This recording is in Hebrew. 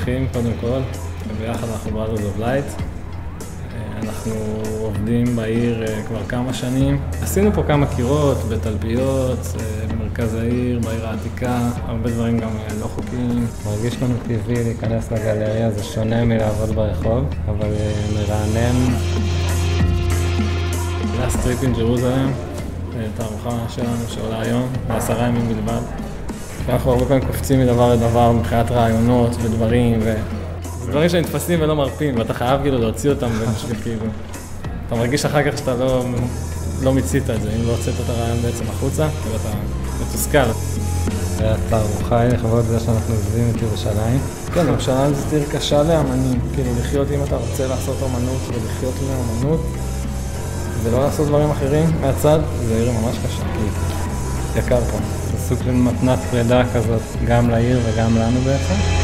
אחים קודם כל, וביחד אנחנו Brothers of Light. אנחנו עובדים בעיר כבר כמה שנים. עשינו פה כמה קירות, בתלפיות, במרכז העיר, בעיר העתיקה, הרבה דברים גם לא חוקיים. מרגיש לנו טבעי להיכנס לגלריה, זה שונה מלעבוד ברחוב, אבל מרענן. Last Trip in Jerusalem, תערוכה שלנו שעולה היום, ב10 ימים בלבד. אנחנו הרבה פעמים קופצים מדבר לדבר מבחינת רעיונות ודברים, דברים שנתפסים ולא מרפים, ואתה חייב כאילו להוציא אותם ובשביל כאילו. אתה מרגיש אחר כך שאתה לא מיצית את זה, אם לא הוצאת את הרעיון בעצם החוצה, ואתה מתוסכל. התערוכה היא לכבוד זה שאנחנו עוזבים את ירושלים. כן, ירושלים זה עיר קשה לאמנים, כאילו לחיות אם אתה רוצה לעשות אומנות ולחיות לאמנות, ולא לעשות דברים אחרים מהצד, זה עיר ממש קשה. יקר פה. זה סוג של מתנת פרידה כזאת, גם לעיר וגם לנו בעצם.